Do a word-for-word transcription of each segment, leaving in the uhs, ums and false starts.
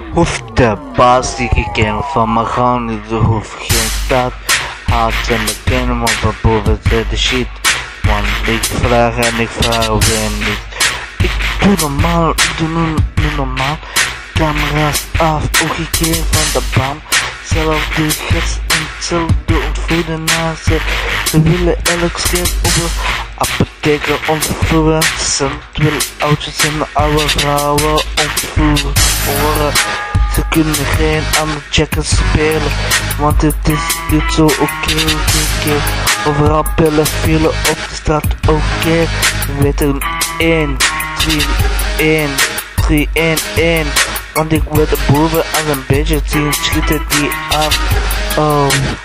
Hoeft de baas die ik ken van me gewoon niet, er hoeft geen staat. Haat en de kennen, maar van boven zit de shit. Man, ik vraag en ik vraag weer niet. Ik doe normaal, ik doe nu, nu normaal. Camera's af, ook een keer van de baan. Zelf de gers en hetzelfde ontvoeren na ze. Ze willen elk schip op de apotheker ontvoeren. Ze willen oudjes en oude vrouwen ontvoeren. Ze kunnen geen andere checkers spelen, want het is niet zo oké, oké, oké. Overal pillen vielen op de straat, oké. Okay. We weten één, drie, één, drie, één, één. Want ik wil de boeven als een beetje zien, schieten die af. Oh.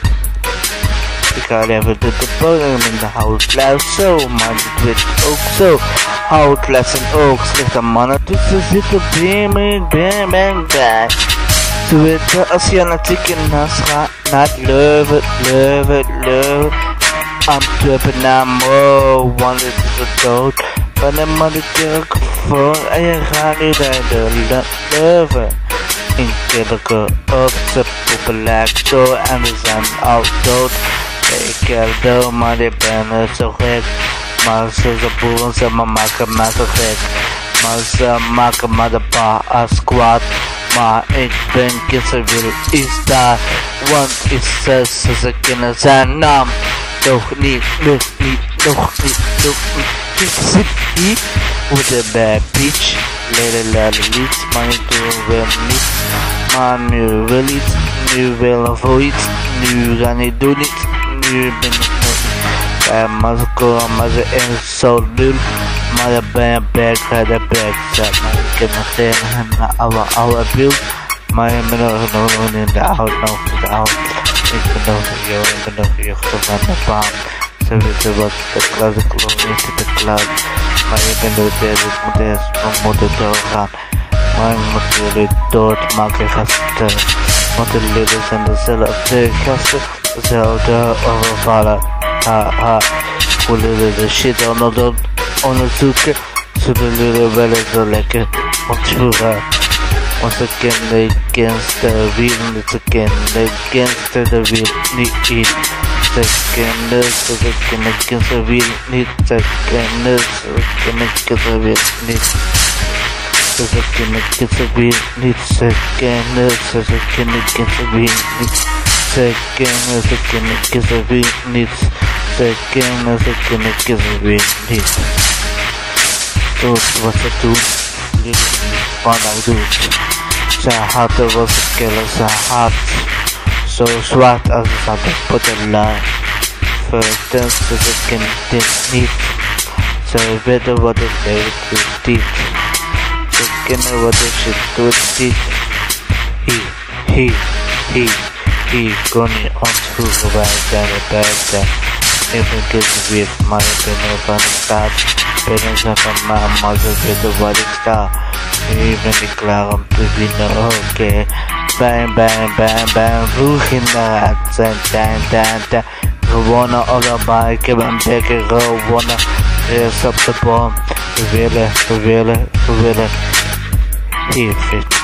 Ik ga even de podium in de houtlijf zo, maar dit weet ook zo. Houtlijf en ook slechte mannen, dus ze zitten bang, bang, bang, bang. Ze weten als je naar Tikkenas gaat, naar Leuven, Leuven, Leuven. Antwerpen naar Mo, want het is de dood. Van de mannelijke voor en je gaat niet naar de Leuven. In Kilke op ze poepen lijkt zo en we zijn al dood. Ik heb dood, maar ik ben er zo gek. Maar ze ze boeren, ze maar maken mij zo gek. Maar ze maken me de pa als kwaad. Maar ik ben Genserwiel is daar. Want ik zeg ze ze kennen zijn naam. Nog niet, nog niet, nog niet, nog niet. Ik zit hier with the bad bitch. Lele lele lied, maar ik doe wel niet. Maar nu wil iets, nu wil voor iets. Nu ga ik doen iets, nu ben ik nog niet. Ja, maar ze komen, maar ze is zo lul. Maar dan ben je back, ga de back zet. Maar ik heb nog geen oude, oude beeld. Maar ik ben nog nog in de oud, nog in de oud. Ik ben nog jong, ik ben nog jeugd van de baan. Ze weten wat de klas, ik geloof niet in de klas. Maar ik ben door deze, ik moet eerst, we moeten doorgaan. Maar ik moet jullie doodmaken gasten. Want de leden zijn dezelfde gasten, dezelfde overvallen. Ha ha, hoe willen de shit onder onderzoeken. Ze willen wel eens zo lekker ontvoeren. Want ze kennen Genserwiel niet, ze kennen Genserwiel niet. Ze kennen, ze kennen Genserwiel niet, ze kennen, ze kennen Genserwiel niet. Ze kennen Genserwiel niet, ze kennen, ze kennen Genserwiel niet. Ze kennen, ze kennen Genserwiel niet. Ze kennen, ze kennen Genserwiel niet. Zo wat ze doen, jullie niet wat hij doet. Ze hadden wat ze killen, ze had zo zwart als ze hadden pottenlijn. Vertel ze, ze kennen dit niet. Ze weten wat het leven doet. Ze kennen wat het shit doet niet. Hier, hier, hier, hier kon je ontvoeren, wij zijn erbij zijn. Ik ben Genserwiel, maar ik ben er van de staat. Binnen zijn van mij, maar ze weten wat ik sta. Nu ben ik klaar om te winnen, oké. Okay. Bang, bang, bang, bang, vroeg in de raad zijn, dan, dan, dan. Gewonnen allebei, ik heb een beker gewonnen. Eerst op de boom, we willen, we willen, we willen. Hier, fit.